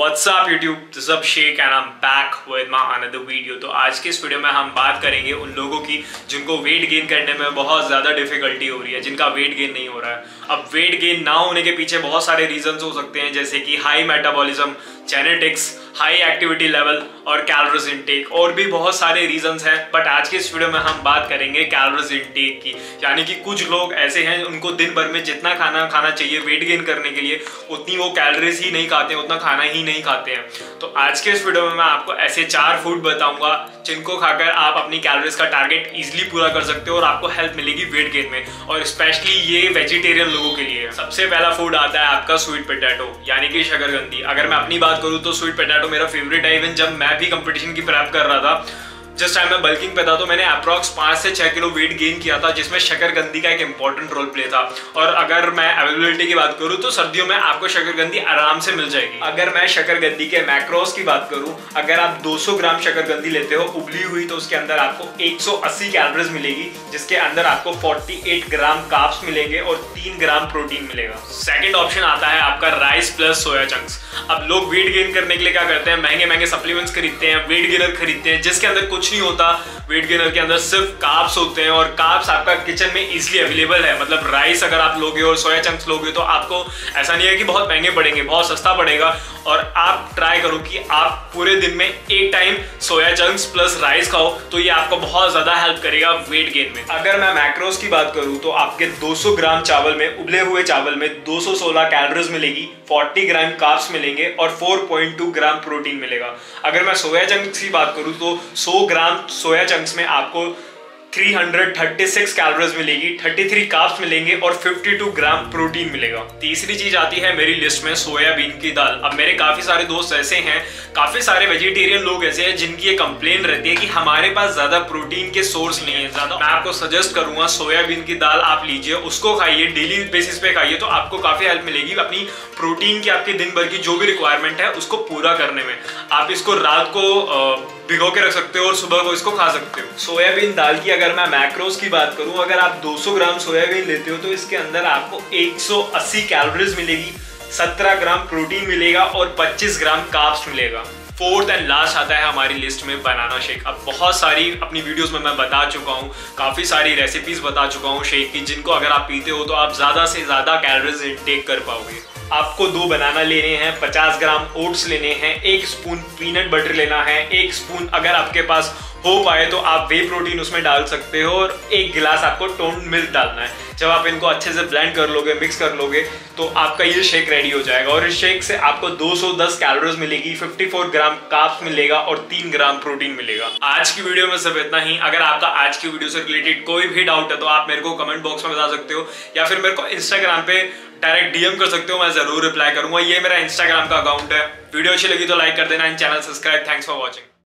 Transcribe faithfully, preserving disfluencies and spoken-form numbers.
What's up YouTube? This is Abhishek and I'm back with my another video। तो आज के इस video में हम बात करेंगे उन लोगों की जिनको वेट गेन करने में बहुत ज़्यादा डिफिकल्टी हो रही है, जिनका वेट गेन नहीं हो रहा है। अब वेट गेन ना होने के पीछे बहुत सारे रीजंस हो सकते हैं, जैसे कि high metabolism, genetics, high activity level और कैलोरीज इनटेक, और भी बहुत सारे रीजंस हैं। बट आज के इस वीडियो में हम बात करेंगे कैलोरीज इनटेक की, यानी कि कुछ लोग ऐसे हैं उनको दिन भर में जितना खाना खाना चाहिए वेट गेन करने के लिए उतनी वो कैलोरीज ही नहीं खाते हैं, उतना खाना ही नहीं खाते हैं। तो आज के इस वीडियो में मैं आपको ऐसे चार फूड बताऊंगा जिनको खाकर आप अपनी कैलोरीज का टारगेट इजीली पूरा कर सकते हो और आपको हेल्प मिलेगी वेट गेन में, और स्पेशली ये वेजिटेरियन लोगों के लिए। सबसे पहला फूड आता है आपका स्वीट पोटैटो, यानी कि शकरकंदी। अगर मैं अपनी बात करूं तो स्वीट पोटैटो मेरा फेवरेट है। इवन जब मैं भी कंपटीशन की प्रेप कर रहा था, जिस टाइम मैं बल्किंग पे था, तो मैंने अप्रॉक्स पाँच से छः किलो वेट गेन किया था, जिसमें शकरकंदी का एक इंपॉर्टेंट रोल प्ले था। और अगर मैं अवेलेबिलिटी की बात करूं तो सर्दियों में आपको शकरकंदी आराम से मिल जाएगी। अगर मैं शकरकंदी के मैक्रोस की बात करूं, अगर आप दो सौ ग्राम शकरकंदी लेते हो उबली हुई, तो उसके अंदर आपको एक सौ अस्सी कैलोरीज मिलेगी, जिसके अंदर आपको अड़तालीस ग्राम कार्ब्स मिलेंगे और तीन ग्राम प्रोटीन मिलेगा। सेकेंड ऑप्शन आता है आपका राइस प्लस सोया चंक्स। अब लोग वेट गेन करने के लिए क्या करते हैं, महंगे महंगे सप्लीमेंट्स खरीदते हैं, वेट गेनर खरीदते हैं, जिसके अंदर कुछ नहीं होता। वेट गेनर के अंदर सिर्फ कार्ब्स होते हैं, और कार्ब्स आपका किचन में इजीली अवेलेबल है। मतलब राइस अगर आप लोगे और सोया चंक्स लोगे तो आपको ऐसा नहीं है कि बहुत महंगे पड़ेंगे, बहुत सस्ता पड़ेगा। और आप ट्राई करो कि आप पूरे दिन में एक time soya chunks plus rice खाओ, तो ये आपको बहुत ज्यादा हेल्प करेगा वेट गेन में। अगर मैं मैक्रोस की बात करूं तो आपके दो सौ ग्राम चावल में, उबले हुए चावल में दो सौ सोलह कैलोरीज मिलेगी, चालीस ग्राम कार्ब्स मिलेंगे और चार पॉइंट दो ग्राम प्रोटीन मिलेगा। अगर मैं सोया चंक्स की बात करूं तो सौ ग्राम सोया चंक्स में आपको तीन सौ छत्तीस कैलोरीज मिलेगी, तैंतीस कार्ब्स मिलेंगे और बावन ग्राम प्रोटीन मिलेगा। तीसरी चीज आती है मेरी लिस्ट में सोयाबीन की दाल। अब मेरे काफी सारे दोस्त ऐसे हैं, काफी सारे वेजिटेरियन लोग ऐसे हैं जिनकी ये कंप्लेन रहती है कि हमारे पास ज्यादा प्रोटीन के सोर्स नहीं है ज्यादा। मैं आपको सजेस्ट करूंगा सोयाबीन की दाल आप लीजिए, उसको खाइए, डेली बेसिस पे खाइए, तो आपको काफी हेल्प मिलेगी अपनी प्रोटीन की, आपके दिन भर की जो भी रिक्वायरमेंट है उसको पूरा करने में। आप इसको रात को भिगो के रख सकते हो और सुबह को इसको खा सकते हो। सोयाबीन दाल की अगर मैं मैक्रोस की बात करूं, अगर आप दो सौ ग्राम सोयाबीन लेते हो तो इसके अंदर आपको एक सौ अस्सी कैलोरीज मिलेगी, सत्रह ग्राम प्रोटीन मिलेगा और पच्चीस ग्राम कार्ब्स मिलेगा। फोर्थ एंड लास्ट आता है हमारी लिस्ट में बनाना शेक। अब बहुत सारी अपनी वीडियोस में मैं बता चुका हूँ, काफ़ी सारी रेसिपीज बता चुका हूँ शेक की, जिनको अगर आप पीते हो तो आप ज़्यादा से ज़्यादा कैलोरीज इनटेक कर पाओगे। आपको दो बनाना लेने हैं, पचास ग्राम ओट्स लेने हैं, एक स्पून पीनट बटर लेना है, एक स्पून अगर आपके पास हो पाए तो आप वे प्रोटीन उसमें डाल सकते हो, और एक गिलास आपको टोन्ड मिल्क डालना है। जब आप इनको अच्छे से ब्लेंड कर लोगे, मिक्स कर लोगे, तो आपका ये शेक रेडी हो जाएगा। और इस शेक से आपको दो सौ दस कैलोरीज मिलेगी, चौवन ग्राम कार्ब्स मिलेगा और तीन ग्राम प्रोटीन मिलेगा। आज की वीडियो में सिर्फ इतना ही। अगर आपका आज की वीडियो से रिलेटेड कोई भी डाउट है तो आप मेरे को कमेंट बॉक्स में बता सकते हो, या फिर मेरे को इंस्टाग्राम पे डायरेक्ट डीएम कर सकते हो, मैं जरूर रिप्लाई करूंगा। ये मेरा इंस्टाग्राम का अकाउंट है। वीडियो अच्छी लगी तो लाइक कर देना, इन channel subscribe. Thanks for watching.